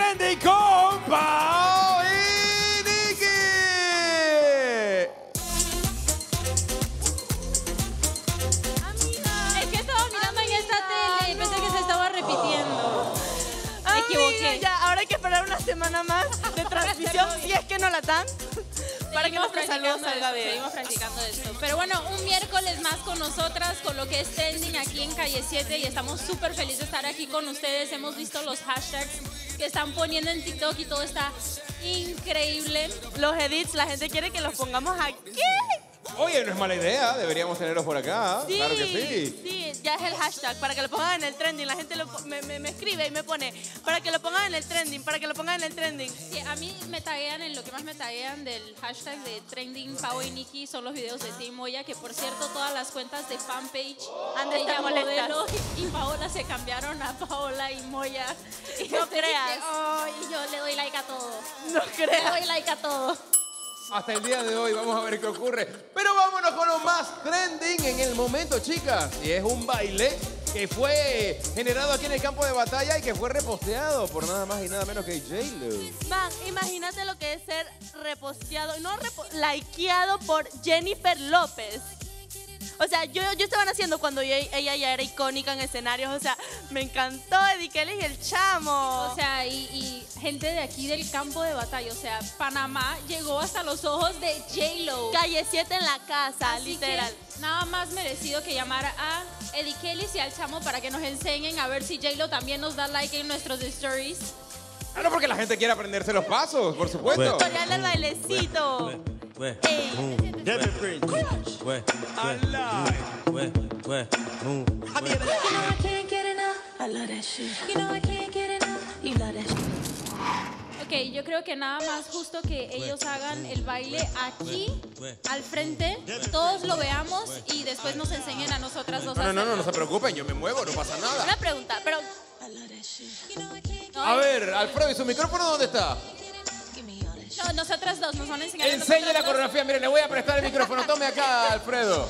Trending con Pao y Nikki. Es que estaba mirando en esta tele y pensé que se estaba repitiendo. Me equivoqué. Ya, ahora hay que esperar una semana más de transmisión, si es que no la dan, para que Seguimos nuestro saludo practicando salga esto, bien. Seguimos practicando esto. Pero bueno, un miércoles más con nosotras, con lo que es trending aquí en Calle 7 y estamos súper felices de estar aquí con ustedes. Hemos visto los hashtags que están poniendo en TikTok y todo está increíble. Los edits, la gente quiere que los pongamos aquí. Oye, no es mala idea, deberíamos tenerlos por acá. Sí, Claro que sí. sí, ya es el hashtag, para que lo pongan en el trending. La gente me escribe y me pone, para que lo pongan en el trending, para que lo pongan en el trending. Sí, a mí me taguean, en lo que más me taguean del hashtag de trending Pao y Nikki son los videos de Team Moya, que por cierto todas las cuentas de fanpage Han de de estar ella molestas. Modelo y Paola se cambiaron a Paola y Moya. Y No yo te creas. dije, "Ay, yo le doy like a todo. No Le creas. doy like a todo. Hasta el día de hoy vamos a ver qué ocurre. Pero vámonos con lo más trending en el momento, chicas. Y es un baile que fue generado aquí en el campo de batalla y que fue reposteado por nada más y nada menos que J-Lo. Man, imagínate lo que es ser reposteado, no likeado por Jennifer López. O sea, yo estaban haciendo cuando ella ya era icónica en escenarios. O sea, me encantó Eddie Kelly y el chamo. O sea, y gente de aquí del campo de batalla. O sea, Panamá llegó hasta los ojos de J-Lo. Calle 7 en la casa, Así literal. que nada más merecido que llamar a Eddie Kelly y al chamo para que nos enseñen a ver si J-Lo también nos da like en nuestros stories. Claro, porque la gente quiere aprenderse los pasos, por supuesto. Tutorial del bailecito. Ey. You know I can't get enough. I love that shit. You know I can't get enough. You love that shit. Ok, yo creo que nada más justo que ellos hagan el baile aquí, al frente, todos lo veamos y después nos enseñen a nosotras dos a No hacerlo. se preocupen, yo me muevo, no pasa nada. Una pregunta, pero I love that shit. You know I can't A ver, Alfredo, ¿y su micrófono dónde está? give me all that shit. No, nosotras dos nos van a enseñar. a Enseñe nosotras la dos. coreografía. Miren, le voy a prestar el micrófono. Tome acá, Alfredo.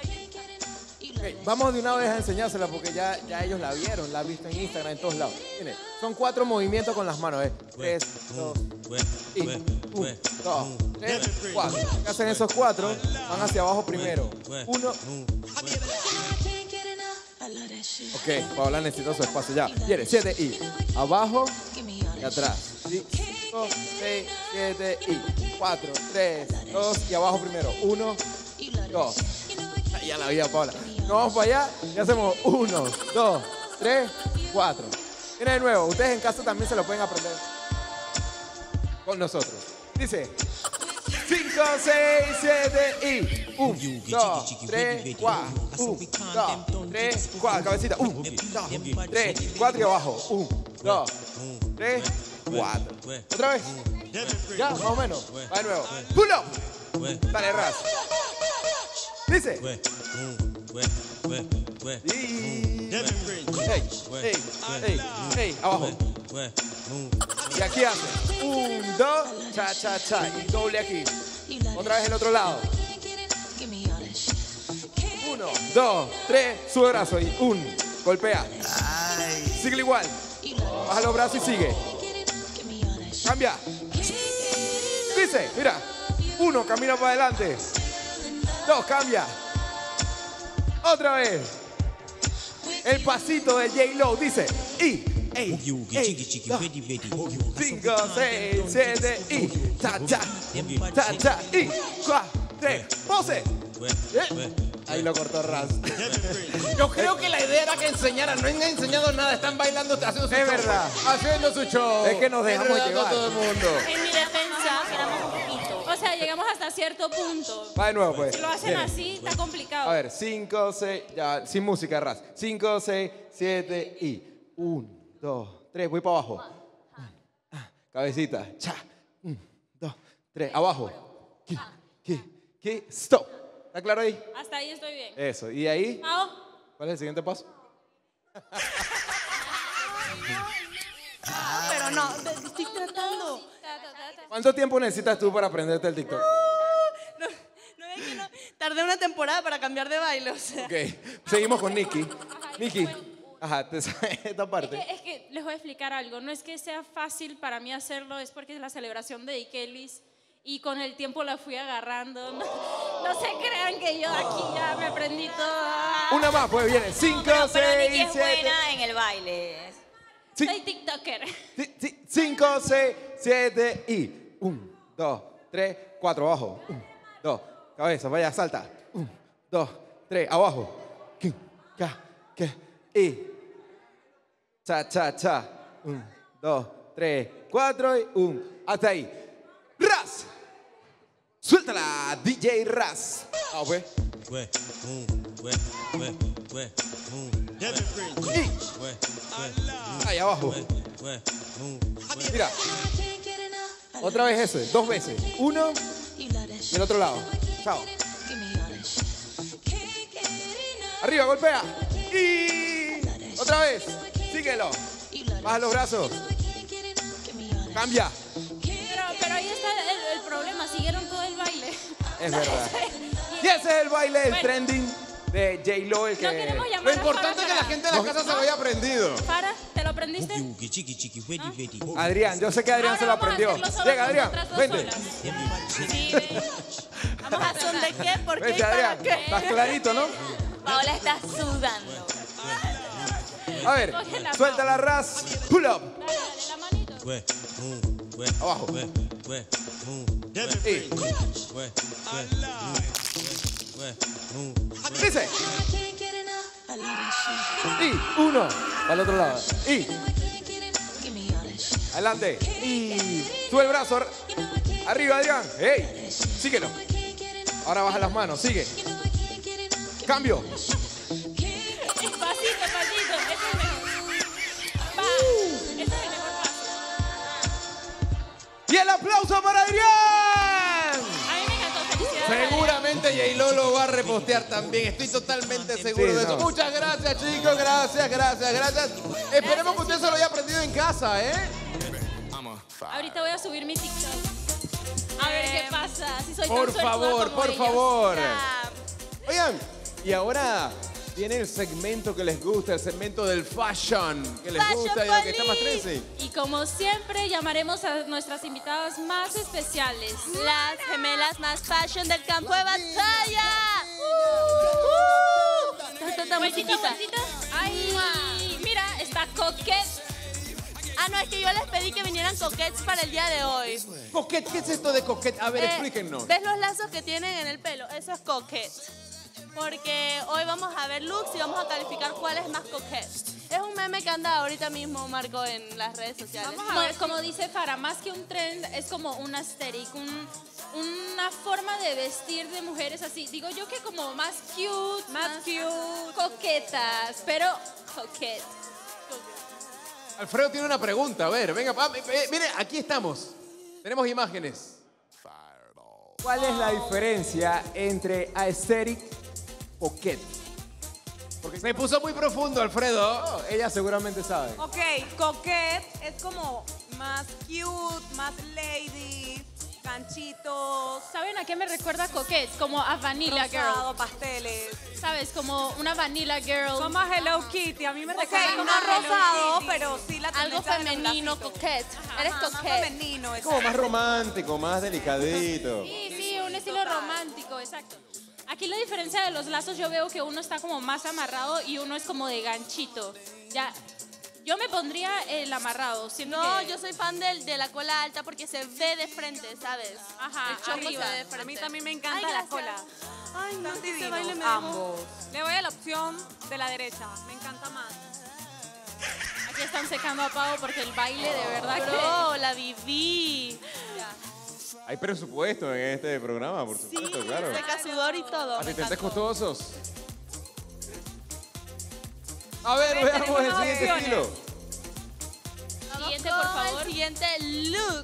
Vamos de una vez a enseñársela porque ya ellos la vieron, la han visto en Instagram, en todos lados. Miren, son 4 movimientos con las manos, 3, 2, y 1, 2, 3, 4. ¿Qué hacen esos 4? Van hacia abajo primero. 1. Can't get enough. I love that shit. Ok, Paola necesita su espacio ya. Viene, 7 y abajo Give me all y that atrás. 5, 6, 7 y 4, 3, 2 y abajo primero. 1, 2. Ya la vi a Paola. Nos vamos para allá y hacemos 1, 2, 3, 4. Viene de nuevo. Ustedes en casa también se lo pueden aprender con nosotros. Dice 5, 6, 7 y 1, 2, 3, 4. 1, 2, 3, 4. Cabecita. 1, 2, 3, 4 y abajo. 1, 2, 3, 4. Otra vez. Ya, más o menos. Va de nuevo. Pull up. Dale, ras. Dice. Y... Ey, abajo. Y aquí hace 1, 2, cha, cha, cha. Y doble aquí. Otra vez el otro lado. Give me all that shit. 1, 2, 3, sube brazo y 1, golpea. Sigue igual. Baja los brazos y sigue. Give me all that shit. Cambia. Dice, mira. 1, camina para adelante. 2, cambia. Otra vez. El pasito de J-Lo dice. Y. Ey, 5, 6, 7 y. Cha, cha. Cha, cha. Y. 4, 3. Pose. Ahí lo cortó Raz. Yo creo que la idea era que enseñaran. No han enseñado nada. Están bailando, haciendo su show. Es verdad. Haciendo su show. Es que nos dejamos Enredando llevar. a todo el mundo. en mi defensa éramos un poquito. O sea, llegamos hasta cierto punto. Va de nuevo, pues. Si lo hacen Viene. así, está complicado. A ver, 5, 6, ya, sin música, Raz. 5, 6, 7 y 1, 2, 3, voy para abajo. Cabecita, cha. 1, 2, 3, abajo. Stop. ¿Está claro ahí? Hasta ahí estoy bien. Eso, y ahí, Pao, ¿cuál es el siguiente paso? Pero no, estoy tratando. ¿Cuánto tiempo necesitas tú para aprenderte el TikTok? No es que no. Tardé una temporada para cambiar de baile, o sea. Ok, seguimos con Nikki. Nikki, ajá, ¿te sabes esta parte? es que les voy a explicar algo. No es que sea fácil para mí hacerlo, es porque es la celebración de Ikelis y con el tiempo la fui agarrando. No se crean que yo aquí ya me aprendí todo. Una más, pues viene. 5, Pero Nicky 6, es 7. buena en el baile. Sí. Soy TikToker. 5, 6, 7 y 1, 2, 3, 4, abajo. 1, 2, cabeza, vaya, salta. 1, 2, 3, abajo. Y. Cha, cha, cha. 1, 2, 3, 4 y 1. Hasta ahí. ¡Ras! Suéltala, DJ Ras. Ah, pues. Y. Ahí abajo. Mira. Otra vez ese, 2 veces. 1 y el otro lado. Chao. Arriba, golpea. Y otra vez. Síguelo. Baja los brazos. Cambia. Pero ahí está el problema. Siguieron todo el baile. Es verdad. Y ese es el baile, el Bueno. trending de J-Lo, el No queremos que... llamar Lo a importante es que la gente de la casa se lo haya aprendido. Para, ¿te lo aprendiste? Adrián, yo sé que Adrián Ahora se lo vamos a aprendió. hacerlo solo Llega, Adrián, nosotras dos vente. solas. Sí, vamos a son de qué, por qué y Vente, para Adrián. qué. Estás clarito, ¿no? Paola está sudando. A ver, Coge la suelta la ras. Pull up. Dale, la manito. Abajo. Y. Dice. Y. 1. Al otro lado. Y. Adelante. Y. Sube el brazo. Arriba, Adrián. ¡Ey! Síguelo. Ahora baja las manos. Sigue. Cambio. Pasito, pasito. Ese es el mejor. Va. Ese es el mejor paso. Y el aplauso para Adrián. A mí me encantó. Felicidades. Seguramente J-Lo lo va a repostear también. Estoy totalmente seguro Sí, de eso. no. Muchas gracias, chicos. Gracias, gracias, gracias. Esperemos que usted se lo haya aprendido en casa, ¿eh? Ahorita voy a subir mi TikTok. A ver qué pasa. Si soy tan Por suertuda favor, como por ellas. favor. Ya. Oigan, y ahora viene el segmento que les gusta, el segmento del fashion, que les Fashion gusta y el que está más Police. trendy. Y como siempre, llamaremos a nuestras invitadas más especiales. Las gemelas más fashion del campo de batalla. Esta Vueltita, musiquita. vueltita. Ay, mira, está Coquette. Ah, no, es que yo les pedí que vinieran coquettes para el día de hoy. Coquette, ¿qué es esto de coquette? A ver, Eh, explíquenos. ¿Ves los lazos que tienen en el pelo? Eso es coquette. Porque hoy vamos a ver looks y vamos a calificar cuál es más coquette. Es un meme que anda ahorita mismo, Marco, en las redes sociales. Como dice Farah, más que un trend, es como un aesthetic, una forma de vestir de mujeres así. Digo yo que como más cute, más coquetas, pero coquette. Alfredo tiene una pregunta. A ver, venga. Mire, aquí estamos. Tenemos imágenes. ¿Cuál es la diferencia entre aesthetic y coquette? Porque se puso muy profundo, Alfredo. Oh, ella seguramente sabe. Ok, coquette es como más cute, más lady, ganchitos, ¿Saben a qué me recuerda Coquette? Como a Vanilla rosado, Girl. pasteles. ¿Sabes? Como una Vanilla Girl. Son más Hello Kitty, a mí me Ok, recuerda como no Hello rosado, Kitty, pero sí la Algo tendencia de los femenino, lacitos. coquette. Eres Ajá, más coquette. femenino, Como más exacto. romántico, más delicadito. Sí, sí, un estilo romántico, exacto. Aquí la diferencia de los lazos, yo veo que uno está como más amarrado y uno es como de ganchito. Ya, yo me pondría el amarrado. Siento No, que- yo soy fan de la cola alta porque se ve de frente, ¿sabes? Ajá, el chombo arriba. se ve de frente. A mí también me encanta Ay, la gracias. cola. Ay, no, Están ese divinos, baile me ambos. Le voy a la opción de la derecha, me encanta más. Aquí están secando a Pau porque el baile de verdad que... Bro, la viví. Hay presupuesto en este programa, por supuesto, claro. Seca sudor y todo. me Asistentes encantó. costosos. A ver, Ven, veamos tenemos el más siguiente opciones. estilo. Siguiente, Vamos por con favor. El siguiente look.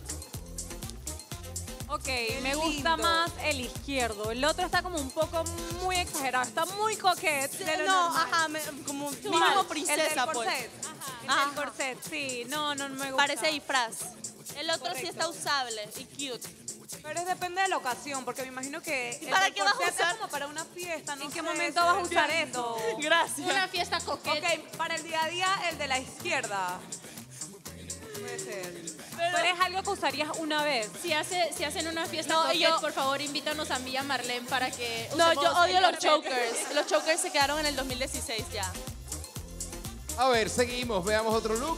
Ok, me gusta más el izquierdo. El otro está como un poco muy exagerado, está muy coquette. de lo No, normal. ajá, como mínimo El del princesa, pues. corset. El Ajá. del corset, sí. No, no me gusta. Parece disfraz. El otro sí está usable y cute. Pero depende de la ocasión, porque me imagino que el para del qué vas a corset usar? es como para una fiesta, ¿no? ¿En qué sé, momento se vas a ve usar bien. eso? Gracias. Una fiesta coquette. Ok, para el día a día, el de la izquierda. Puede ser. Pero es algo que usarías una vez. Si hacen una fiesta No, coquette, yo- por favor, invítanos a mí y a Marlene para que No, usemos yo odio el los carpet. chokers. Los chokers se quedaron en el 2016 ya. A ver, seguimos. Veamos otro look.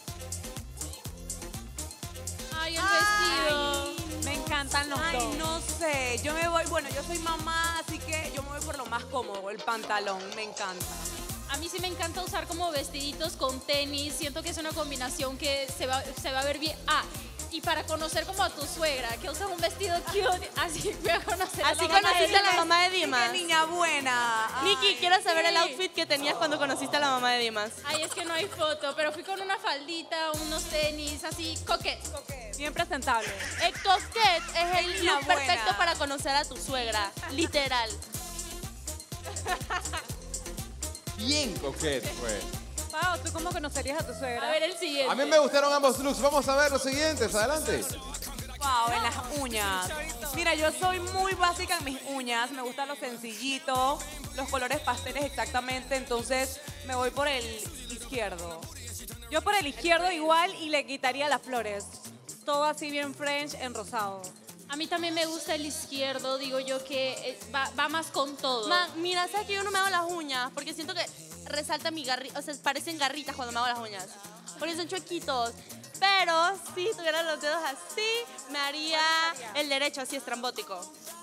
Ay, el vestido. Me encantan los Ay, dos. no sé. Yo me voy, bueno, yo soy mamá, así que yo me voy por lo más cómodo, el pantalón. Me encanta. A mí sí me encanta usar como vestiditos con tenis. Siento que es una combinación que se va a ver bien. Ah, y para conocer como a tu suegra, que usa un vestido cute, así voy a conocer Así a la mamá de conociste a la Dimas. mamá de Qué Dimas. niña buena. Nikki, quiero saber el sí. outfit que tenías cuando conociste a la mamá de Dimas. Ay, es que no hay foto, pero fui con una faldita, unos tenis, así, coquette. Bien presentable. El coquette es el niña look perfecto buena. para conocer a tu suegra. Literal. Bien coquete, pues. Pau, ¿tú cómo conocerías a tu suegra? A ver el siguiente. A mí me gustaron ambos looks. Vamos a ver los siguientes. Adelante. Wow, en las uñas. Mira, yo soy muy básica en mis uñas. Me gustan los sencillitos, los colores pasteles exactamente. Entonces me voy por el izquierdo. Yo por el izquierdo igual y le quitaría las flores. Todo así bien French en rosado. A mí también me gusta el izquierdo, digo yo que va más con todo. Mira, ¿sabes que yo no me hago las uñas? Porque siento que resalta mi garrita, o sea, parecen garritas cuando me hago las uñas. Porque son chuequitos. Pero si tuviera los dedos así, me haría el derecho así estrambótico.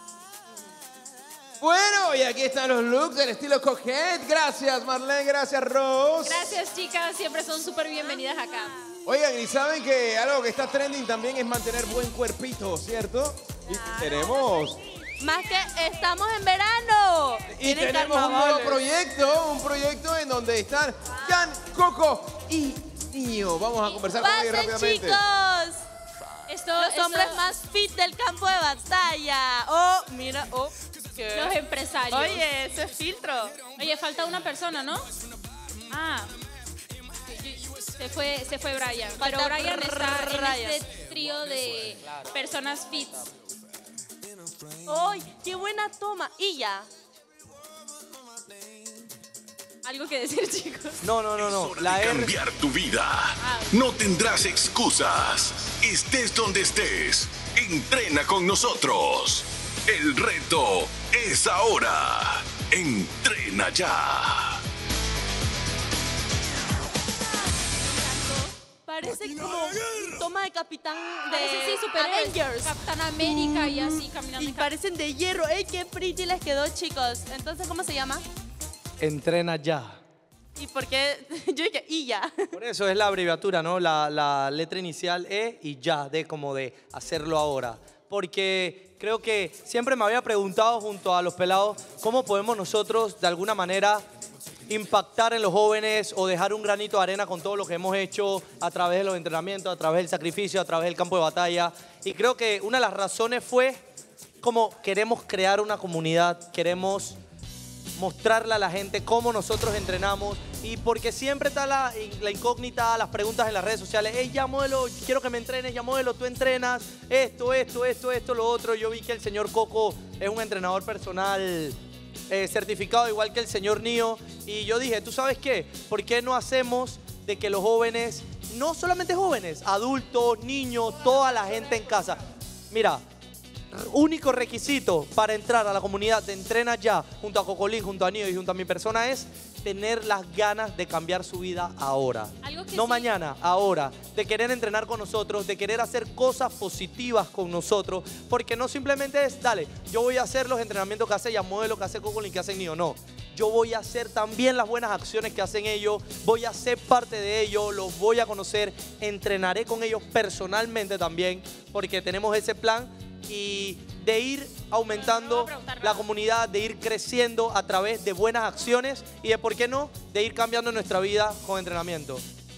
Bueno, y aquí están los looks del estilo coquette. Gracias, Marlene. Gracias, Rose. Gracias, chicas, siempre son súper bienvenidas acá. Oigan, y saben que algo que está trending también es mantener buen cuerpito, ¿cierto? Y tenemos... Más que estamos en verano. Y Vienen tenemos un nuevo carnavales. proyecto en donde están Jan, Coco y Nio. Vamos a conversar con ellos ¡Pasen, rápidamente. chicos! Los hombres más fit del campo de batalla. Oh, mira, oh. ¿qué? Los empresarios. Oye, eso es filtro. Oye, falta una persona, ¿no? Ah. Se fue Brian. Pero Falta Brian está Brian. en este trío de personas fit. ¡Ay, qué buena toma! Y ya. ¿Algo que decir, chicos? No. La de R. cambiar tu vida. No tendrás excusas. Estés donde estés. Entrena con nosotros. El reto es ahora. Entrena ya. Parece como toma de capitán de Parece sí, superhéroes. Avengers. Capitán América y así caminando. Y parecen de hierro. ¡Ey, qué pretty les quedó, chicos! Entonces, ¿cómo se llama? Entrena ya. ¿Y por qué? Yo dije, y ya. Por eso es la abreviatura, ¿no? La letra inicial E y ya, de como de hacerlo ahora. Porque creo que siempre me había preguntado junto a los pelados cómo podemos nosotros de alguna manera impactar en los jóvenes o dejar un granito de arena con todo lo que hemos hecho a través de los entrenamientos, a través del sacrificio, a través del campo de batalla. Y creo que una de las razones fue como queremos crear una comunidad, queremos mostrarle a la gente cómo nosotros entrenamos y porque siempre está la incógnita, las preguntas en las redes sociales. Hey, ya modelo, quiero que me entrenes, ya modelo, tú entrenas, esto, lo otro. Yo vi que el señor Coco es un entrenador personal certificado igual que el señor Nio y yo dije, ¿tú sabes qué? ¿Por qué no hacemos de que los jóvenes, no solamente jóvenes, adultos, niños, toda la gente en casa? Mira, único requisito para entrar a la comunidad de Entrena Ya, junto a Cocolín, junto a Nio y junto a mi persona es tener las ganas de cambiar su vida ahora. Algo que No sí- mañana, ahora. De querer entrenar con nosotros, de querer hacer cosas positivas con nosotros, porque no simplemente es, dale, yo voy a hacer los entrenamientos que hace Yamodelo, que hace Cocolín, que hace Nio. No, yo voy a hacer también las buenas acciones que hacen ellos, voy a ser parte de ellos, los voy a conocer, entrenaré con ellos personalmente también, porque tenemos ese plan y de ir aumentando la comunidad, de ir creciendo a través de buenas acciones y de, ¿por qué no?, de ir cambiando nuestra vida con entrenamiento.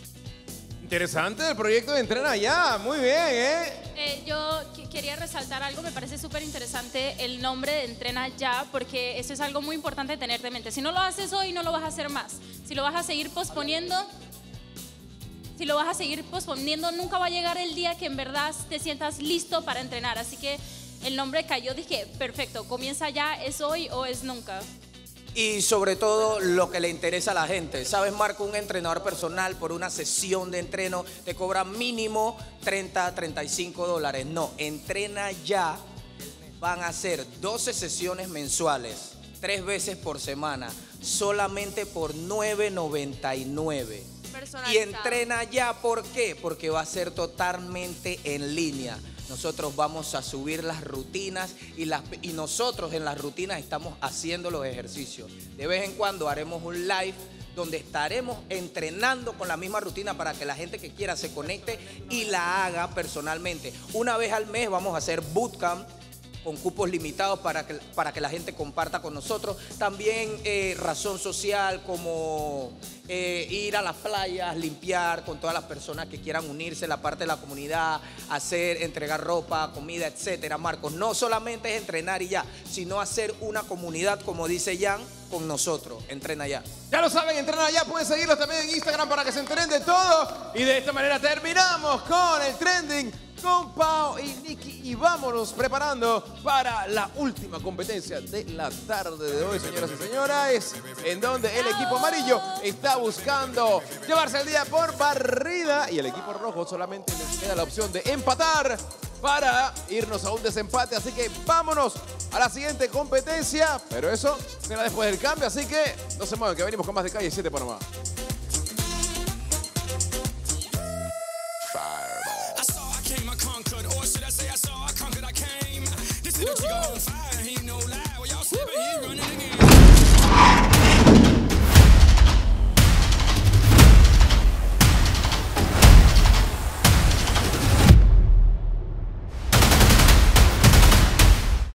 Interesante el proyecto de Entrena Ya. Muy bien, ¿eh? Yo quería resaltar algo, me parece súper interesante el nombre de Entrena Ya, porque eso es algo muy importante tener de mente. Si no lo haces hoy, no lo vas a hacer más. Si lo vas a seguir posponiendo, nunca va a llegar el día que en verdad te sientas listo para entrenar. Así que el nombre cayó, dije, perfecto, comienza ya, es hoy o es nunca. y sobre todo lo que le interesa a la gente. ¿Sabes, Marco? Un entrenador personal por una sesión de entreno te cobra mínimo $30, $35. No, Entrena Ya van a ser 12 sesiones mensuales, 3 veces por semana, solamente por $9.99. Y Entrena Ya, ¿por qué? Porque va a ser totalmente en línea. Nosotros vamos a subir las rutinas y nosotros en las rutinas estamos haciendo los ejercicios. De vez en cuando haremos un live donde estaremos entrenando con la misma rutina para que la gente que quiera se conecte y la haga personalmente. Una vez al mes vamos a hacer bootcamp con cupos limitados para que la gente comparta con nosotros. También razón social como ir a las playas, limpiar con todas las personas que quieran unirse, la parte de la comunidad, entregar ropa, comida, etcétera. Marcos, no solamente es entrenar y ya, sino hacer una comunidad, como dice Jan, con nosotros. Entrena Ya. Ya lo saben, Entrena Ya. Pueden seguirlos también en Instagram para que se enteren de todo. Y de esta manera terminamos con el trending con Pau y Nicky. Y vámonos preparando para la última competencia de la tarde de hoy, señoras y señores, en donde el equipo amarillo está buscando llevarse el día por barrida y el equipo rojo solamente les queda la opción de empatar para irnos a un desempate. Así que vámonos a la siguiente competencia, pero eso será después del cambio, así que no se muevan, que venimos con más de Calle 7 Panamá.